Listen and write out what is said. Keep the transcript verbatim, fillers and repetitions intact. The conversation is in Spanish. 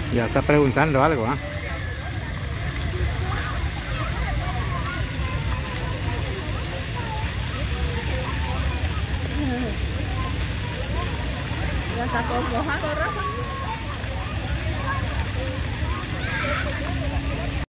Ya está preguntando algo, ¿ah? Ya sacó mojado, Rafa.